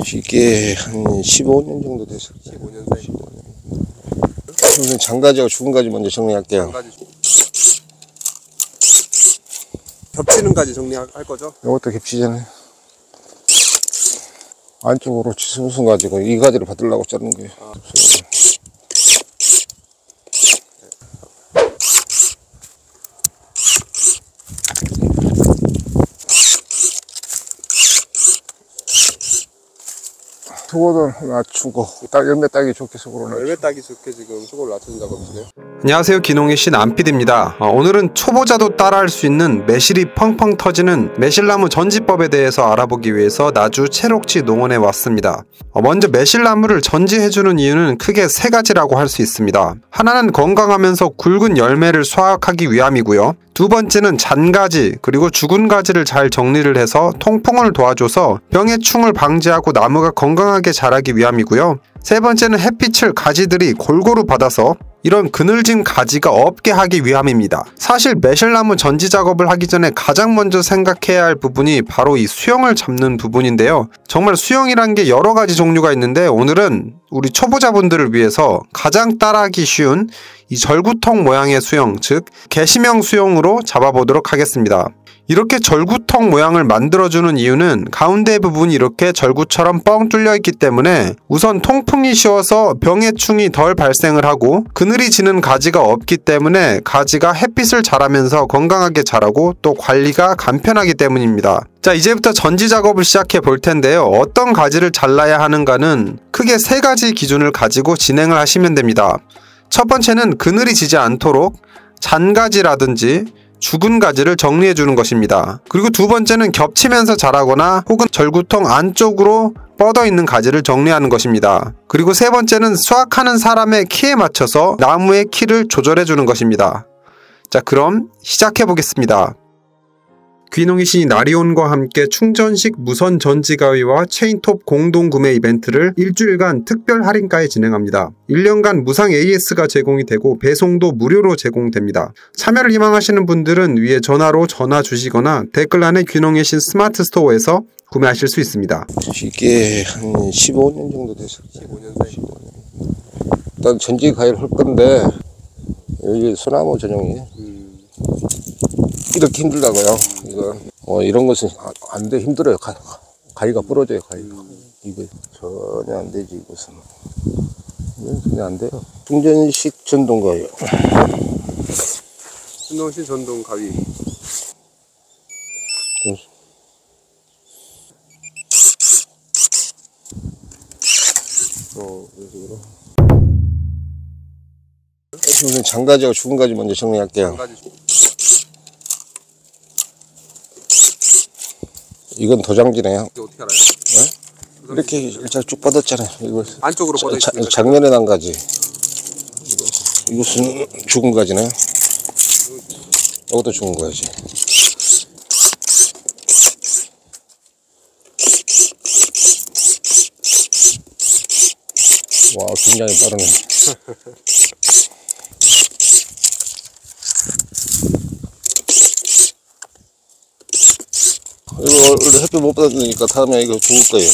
이게 한 15년 정도 됐을 거예요. 15년 사이. 15년. 우선 장가지하고 죽은 가지 먼저 정리할게요. 겹치는 가지 정리할 거죠? 이것도 겹치잖아요. 안쪽으로 지승순 가지고 이 가지를 받으려고 자르는 거예요. 수고를 낮추고 열매 따기 좋게 수고를 낮추고. 열매 따기 좋게 지금 수고를 낮추는 작업이시네요. 안녕하세요, 기농의 신 안PD입니다. 오늘은 초보자도 따라할 수 있는 매실이 펑펑 터지는 매실나무 전지법에 대해서 알아보기 위해서 나주 채록지 농원에 왔습니다. 먼저 매실나무를 전지해주는 이유는 크게 세 가지라고 할 수 있습니다. 하나는 건강하면서 굵은 열매를 수확하기 위함이고요. 두 번째는 잔가지 그리고 죽은 가지를 잘 정리를 해서 통풍을 도와줘서 병의 충을 방지하고 나무가 건강하게 자라기 위함이고요. 세 번째는 햇빛을 가지들이 골고루 받아서 이런 그늘진 가지가 없게 하기 위함입니다. 사실 매실나무 전지 작업을 하기 전에 가장 먼저 생각해야 할 부분이 바로 이 수영을 잡는 부분인데요. 정말 수영이란 게 여러 가지 종류가 있는데 오늘은 우리 초보자분들을 위해서 가장 따라하기 쉬운 이 절구통 모양의 수영, 즉 개심형 수영으로 잡아보도록 하겠습니다. 이렇게 절구통 모양을 만들어주는 이유는 가운데 부분이 이렇게 절구처럼 뻥 뚫려 있기 때문에 우선 통풍이 쉬워서 병의 충이 덜 발생을 하고 그늘이 지는 가지가 없기 때문에 가지가 햇빛을 잘하면서 건강하게 자라고 또 관리가 간편하기 때문입니다. 자, 이제부터 전지 작업을 시작해 볼 텐데요. 어떤 가지를 잘라야 하는가는 크게 세 가지 기준을 가지고 진행을 하시면 됩니다. 첫 번째는 그늘이 지지 않도록 잔가지라든지 죽은 가지를 정리해 주는 것입니다. 그리고 두 번째는 겹치면서 자라거나 혹은 절구통 안쪽으로 뻗어 있는 가지를 정리하는 것입니다. 그리고 세 번째는 수확하는 사람의 키에 맞춰서 나무의 키를 조절해 주는 것입니다. 자, 그럼 시작해 보겠습니다. 귀농의 신이 나리온과 함께 충전식 무선 전지가위와 체인톱 공동 구매 이벤트를 일주일간 특별 할인가에 진행합니다. 1년간 무상 AS가 제공이 되고 배송도 무료로 제공됩니다. 참여를 희망하시는 분들은 위에 전화로 전화 주시거나 댓글란에 귀농의 신 스마트 스토어에서 구매하실 수 있습니다. 이게 한 15년 정도 됐을 거예요. 15년 사이. 일단 전지 가위를 할 건데 여기 소나무 전용이에요. 이렇게 힘들다고요. 이거 이런 것은 안 돼. 힘들어요. 가위가 부러져요. 가위가. 이거 전혀 안 되지. 이것은 이건 전혀 안 돼요. 충전식 전동 가위. 신동신 전동 가위. 이런 식으로. 우선 장가지하고 죽은 가지 먼저 정리할게요. 이건 도장지네요. 이거 어떻게 알아요? 네? 이렇게 일자로 쭉 뻗었잖아요. 이거 안쪽으로 뻗어 있습니다. 작년에 난 가지. 이것은 죽은 가지네요. 이것도 죽은 가지. 와, 굉장히 빠르네. 이거 원래 햇빛 못 받으니까 다음에 이거 죽을 거예요.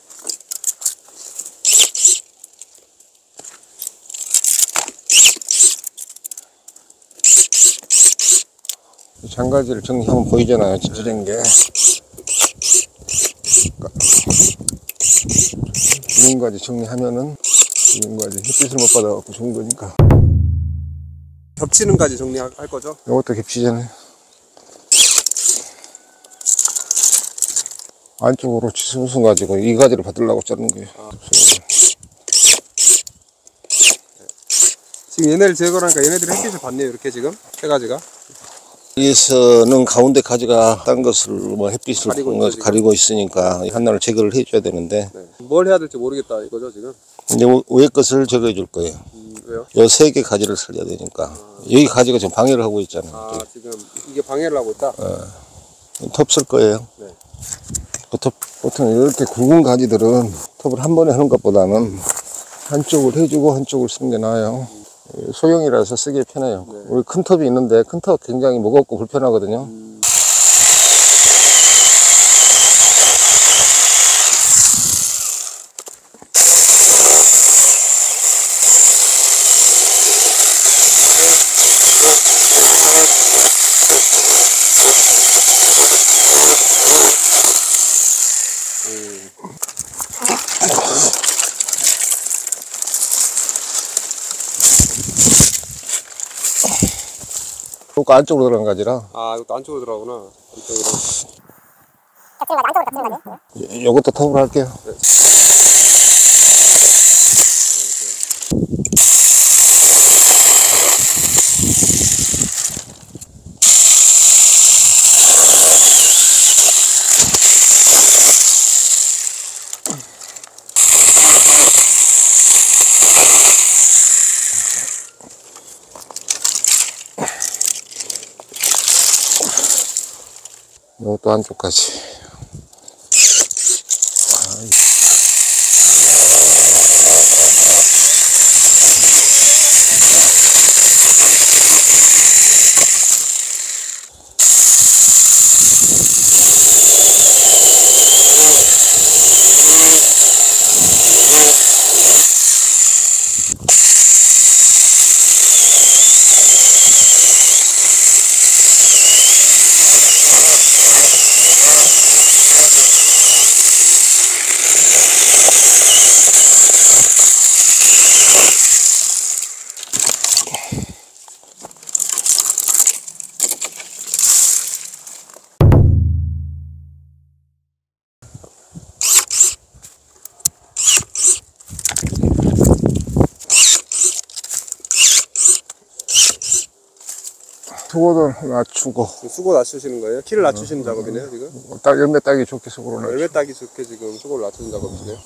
장가지를 정리하면 보이잖아요. 찢어진 게. 죽은 가지 정리하면은 죽은 가지 햇빛을 못 받아갖고 죽은 거니까. 겹치는 가지 정리할 거죠? 이것도 겹치잖아요. 안쪽으로 지승순 가지고 이 가지를 받으려고 자르는 거예요. 지금 얘네를 제거하니까 얘네들이 햇빛을 받네요. 이렇게 지금 세 가지가. 여기서는 가운데 가지가 딴 것을 뭐 햇빛을 가리고 있으니까 하나를 제거를 해줘야 되는데. 네. 뭘 해야 될지 모르겠다 이거죠 지금. 이제 위에 것을 제거해 줄 거예요. 왜요? 요 세 개 가지를 살려야 되니까. 여기 가지가 지금 방해를 하고 있잖아요. 지금 이게 방해를 하고 있다. 톱 쓸 거예요. 네. 보통 이렇게 굵은 가지들은 톱을 한 번에 하는 것보다는 한쪽을 해주고 한쪽을 쓰는 게 나아요. 소형이라서 쓰기 편해요. 네. 우리 큰 톱이 있는데 큰 톱 굉장히 무겁고 불편하거든요. 그거 안쪽으로 들어간 가지라. 아, 이것도 안쪽으로 들어가구나. 요것도 톱으로 할게요. 이것도 안쪽까지. 수고도 낮추고. 수고 낮추시는 거예요? 키를 낮추시는 작업이네요, 지금? 딱 열매 따기 좋게 수고로 낮추고. 열매 따기 좋게 지금 수고를 낮추는 작업이시네요.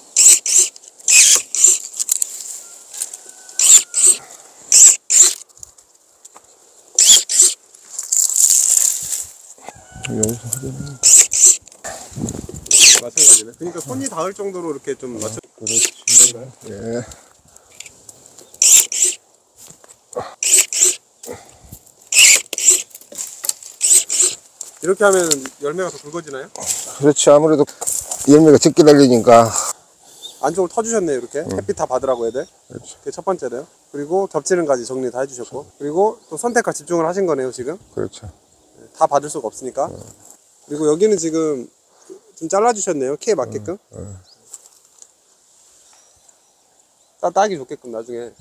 여기서 하자면. 마찬가지네. 그러니까 손이 닿을 정도로 이렇게 좀 맞춰. 그렇지. 예. 이렇게 하면 열매가 더 굵어지나요? 그렇지. 아무래도 열매가 적게 달리니까. 안쪽을 터주셨네요, 이렇게. 햇빛 다 받으라고 해야 돼. 그렇지. 그게 첫 번째래요. 그리고 겹치는 가지 정리 다 해주셨고. 그리고 또 선택과 집중을 하신 거네요, 지금. 그렇죠. 다 받을 수가 없으니까. 그리고 여기는 지금 좀 잘라주셨네요, 키에 맞게끔. 따기 좋게끔 나중에.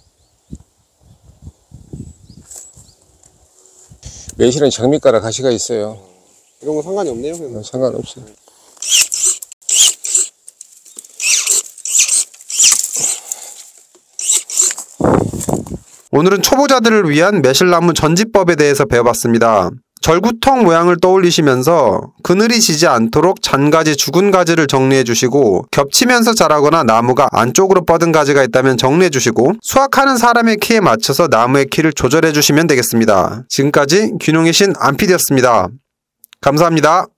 매실은 장미가라 가시가 있어요. 이런 거 상관이 없네요, 그냥. 상관없어요. 오늘은 초보자들을 위한 매실나무 전지법에 대해서 배워봤습니다. 절구통 모양을 떠올리시면서 그늘이 지지 않도록 잔가지, 죽은 가지를 정리해 주시고, 겹치면서 자라거나 나무가 안쪽으로 뻗은 가지가 있다면 정리해 주시고, 수확하는 사람의 키에 맞춰서 나무의 키를 조절해 주시면 되겠습니다. 지금까지 귀농의 신 안피디였습니다. 감사합니다.